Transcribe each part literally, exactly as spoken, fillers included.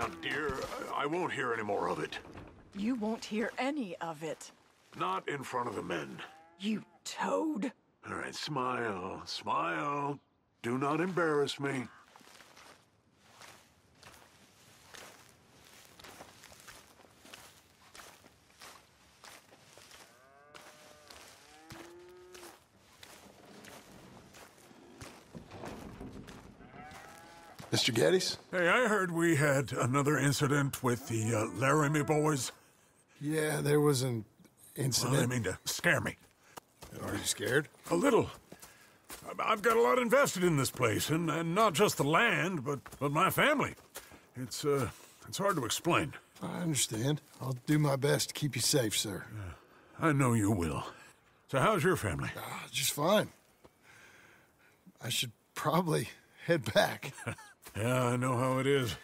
Now, dear, I won't hear any more of it. You won't hear any of it. Not in front of the men. You toad. All right, smile, smile. Do not embarrass me. Mister Geddes? Hey, I heard we had another incident with the uh, Laramie boys. Yeah, there was an Well, incident. they mean to scare me. Are you scared? A little. I've got a lot invested in this place, and, and not just the land, but, but my family. It's, uh, it's hard to explain. I understand. I'll do my best to keep you safe, sir. Yeah, I know you will. So how's your family? Ah, just fine. I should probably head back. Yeah, I know how it is.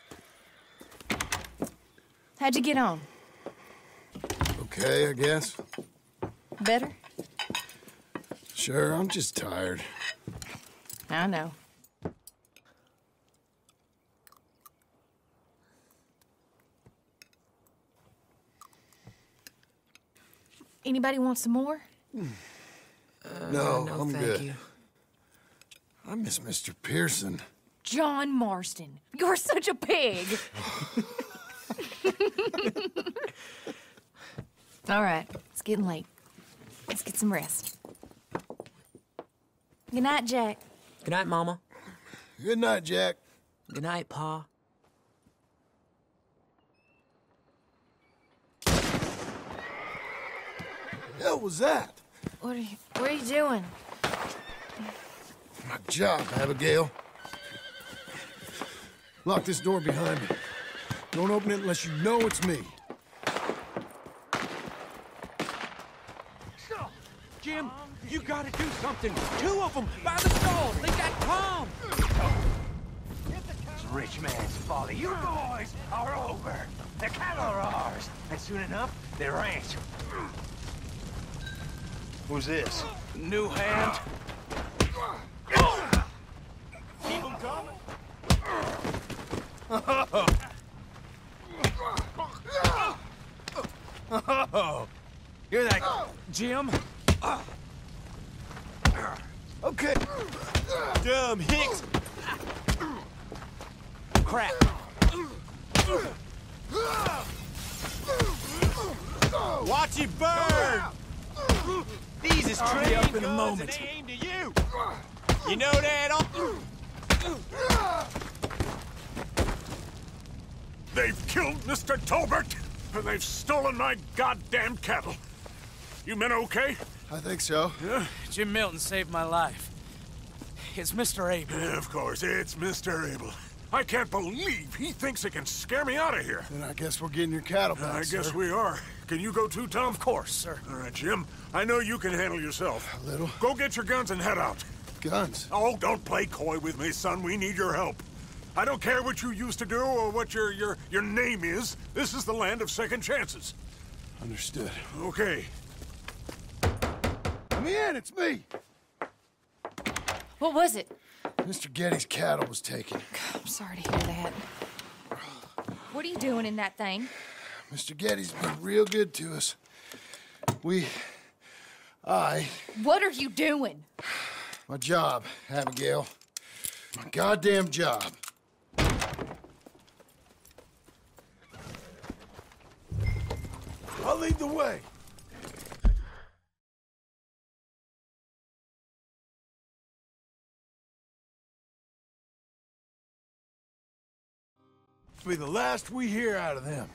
How'd you get on? Okay, I guess. Better? Sure, I'm just tired. I know. Anybody want some more? no, no, I'm thank good. you. I miss Mister Pearson. John Marston, you're such a pig. All right, it's getting late. Let's get some rest. Good night, Jack. Good night, Mama. Good night, Jack. Good night, Pa. Hell was that? What are you, what are you doing? My job, Abigail. Lock this door behind me. Don't open it unless you know it's me. Jim, you gotta do something. Two of them by the stalls. They got Tom. It's rich man's folly. You boys are over. The cattle are ours. And soon enough, the ranch. Who's this? New hand. Keep them coming. Oh, you're that Jim? Okay. Dumb Hicks. Crap. Watch it burn. These is I'll be trained up in a guns moment. and they aim to you. You know that? They've killed Mister Tolbert, and they've stolen my goddamn cattle. You men okay? I think so. Yeah? Jim Milton saved my life. It's Mister Abel. Yeah, of course, it's Mister Abel. I can't believe he thinks he can scare me out of here. Then I guess we're getting your cattle back, I guess sir. we are. Can you go too, Tom? Of course, sir. All right, Jim. I know you can handle yourself. A little. Go get your guns and head out. Guns. Oh, don't play coy with me, son. We need your help. I don't care what you used to do or what your your your name is. This is the land of second chances. Understood. Okay. Let me in, it's me! What was it? Mister Geddes' cattle was taken. I'm sorry to hear that. What are you doing in that thing? Mister Geddes been real good to us. We... I... What are you doing? My job, Abigail. My goddamn job. I'll lead the way. Be the last we hear out of them.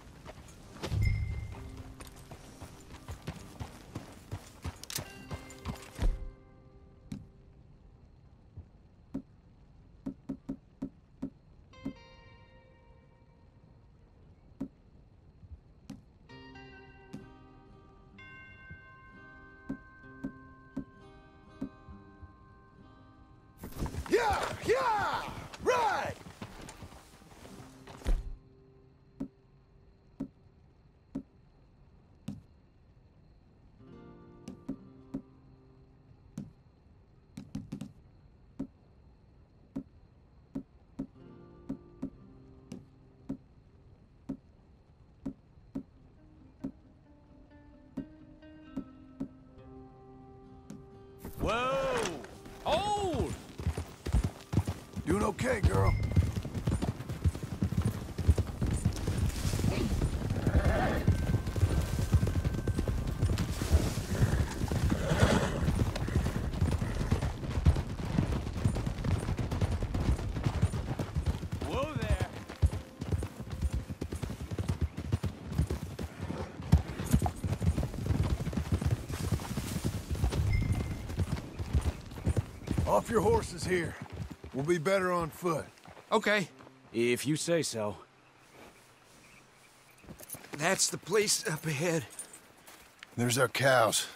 Yeah! Yeah! Right! Doing okay, girl. Whoa there. Off your horses here. We'll be better on foot. Okay, if you say so. That's the place up ahead. There's our cows.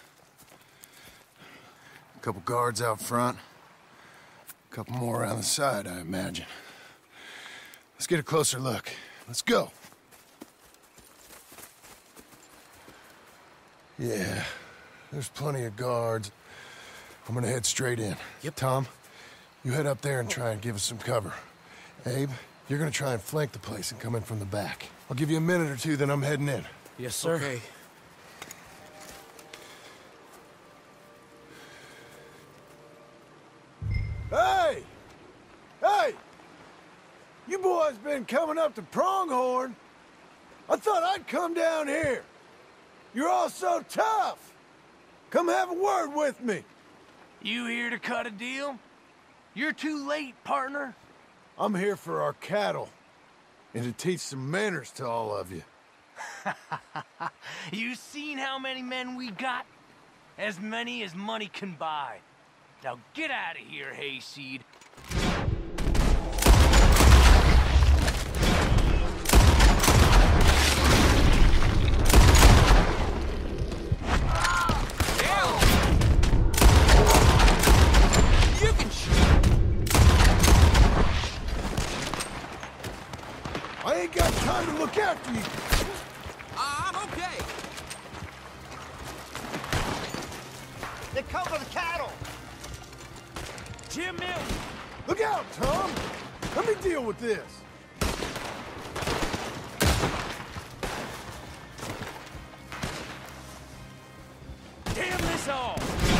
A couple guards out front. A couple more around the side, I imagine. Let's get a closer look. Let's go. Yeah, there's plenty of guards. I'm gonna head straight in. Yep. Tom, you head up there and try and give us some cover. Abe, you're gonna try and flank the place and come in from the back. I'll give you a minute or two, then I'm heading in. Yes, sir. Okay. Hey! Hey! You boys been coming up to Pronghorn. I thought I'd come down here. You're all so tough. Come have a word with me. You here to cut a deal? You're too late, partner. I'm here for our cattle. And to teach some manners to all of you. You seen how many men we got? As many as money can buy. Now get out of here, Hayseed. You can shoot. I ain't got time to look after you. I'm okay. They come for the cattle. Jim Milton. Look out, Tom. Let me deal with this. Damn this all!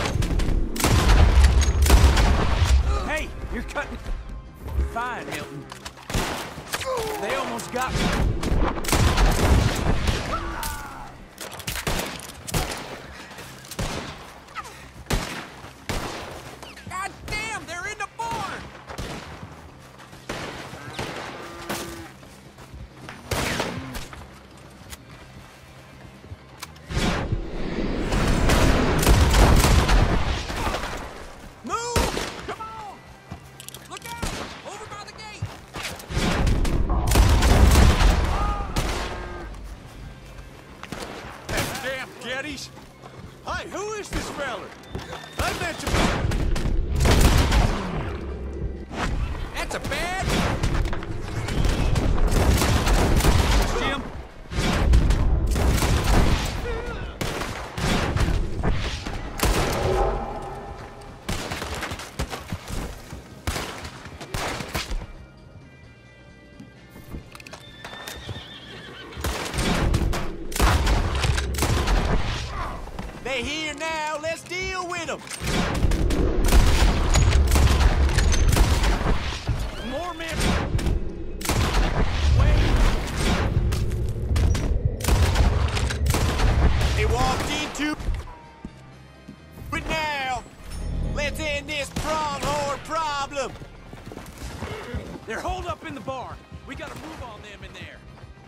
Hey, you're cutting... Fine, Milton. They almost got me. God damn, they're in the barn! Move! Come on! Look out! Over by the gate! Damn Geddies! Hi, who is this fella? I met you. That's a bad... Jim. They here now, let's deal with them! More men. Wait. They walked into it now. Let's end this pronghorn problem. They're holed up in the barn. We gotta move on them in there.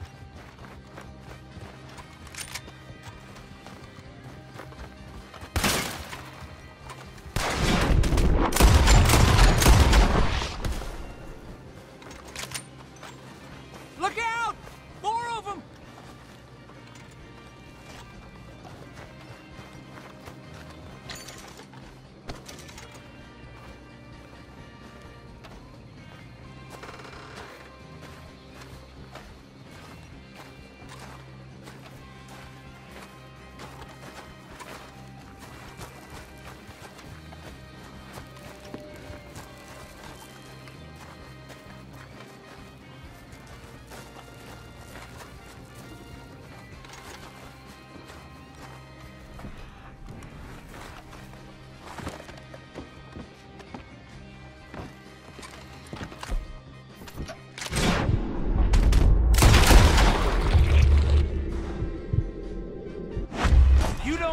Look out! More of them!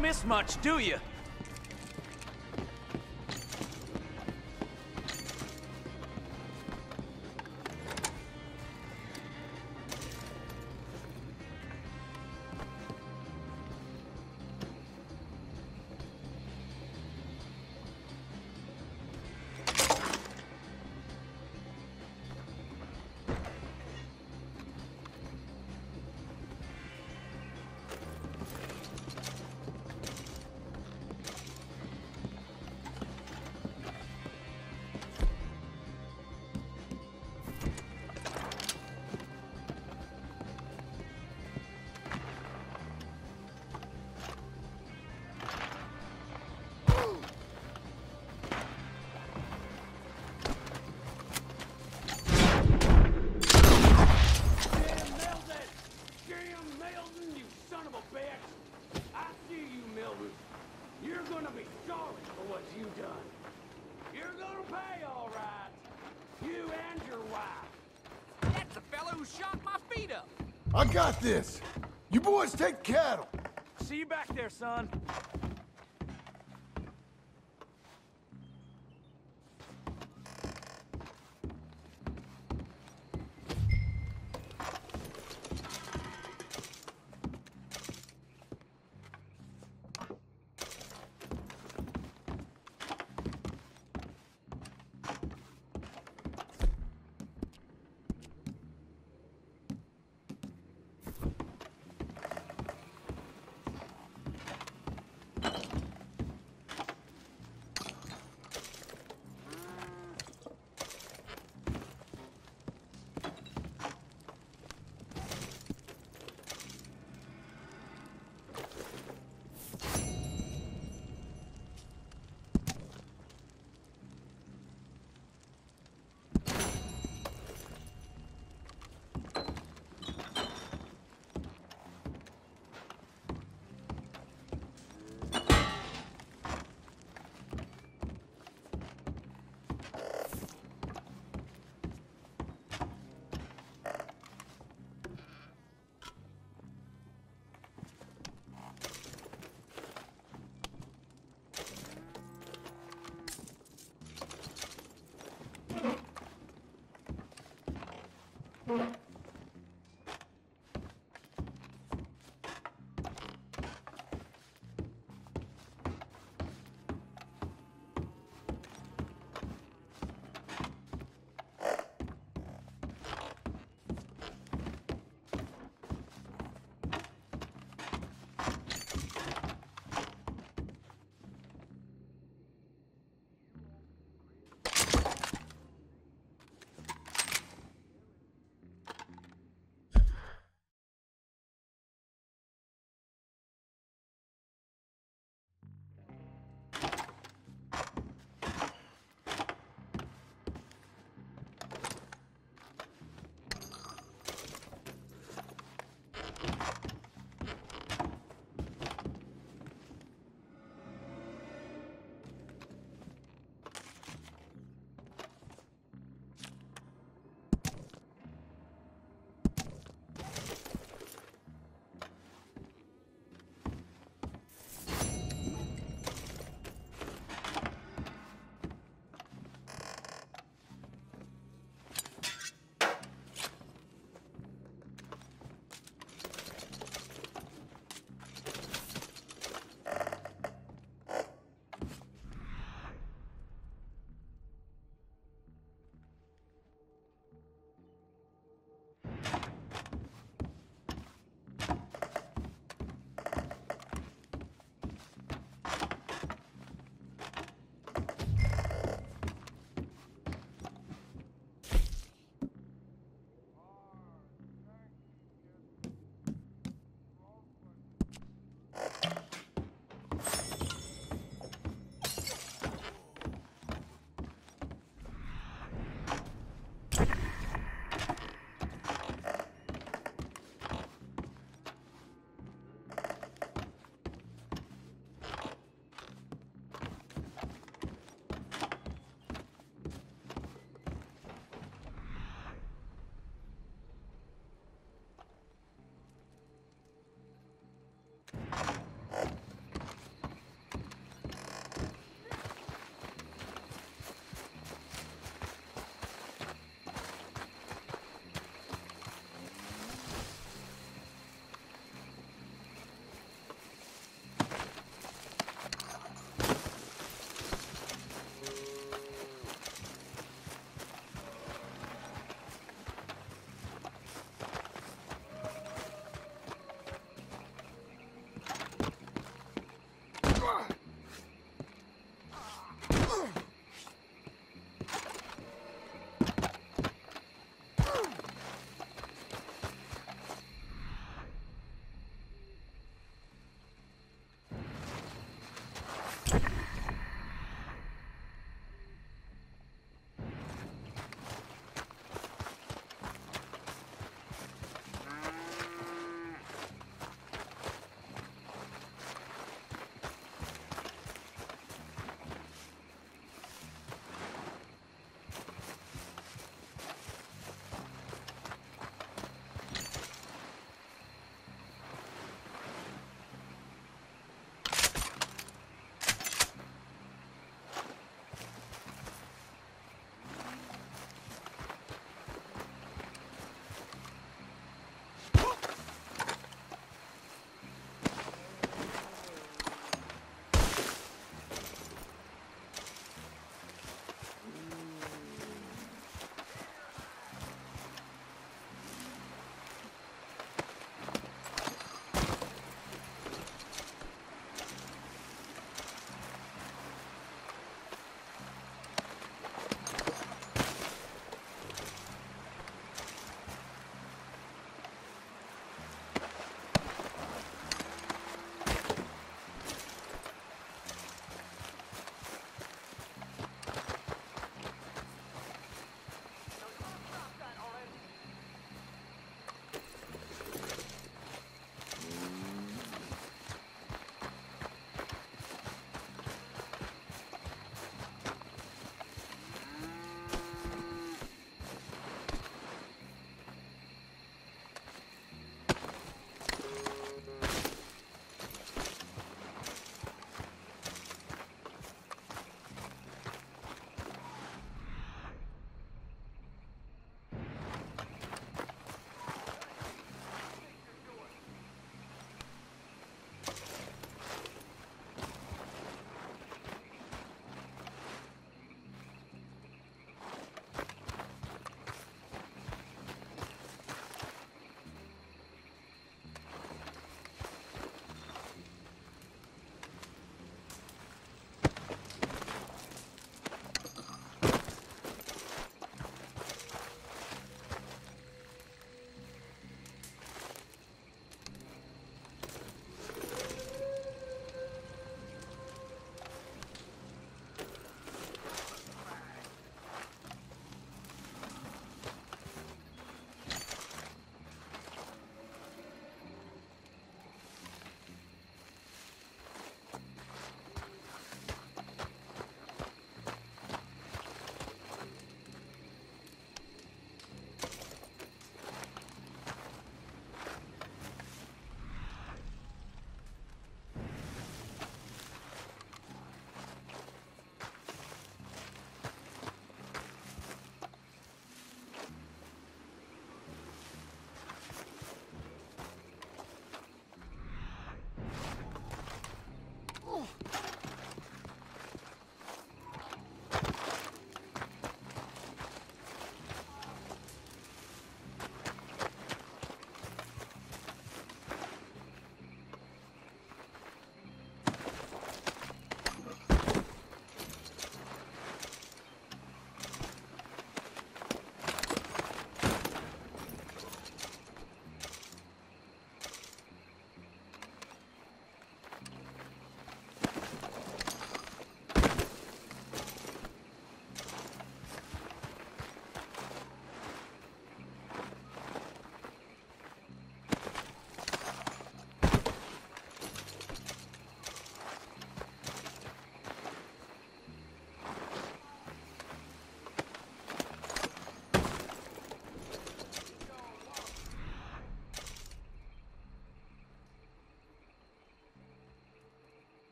don't miss much, do you? I got this. You boys take cattle. See you back there, son.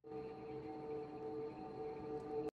Hey!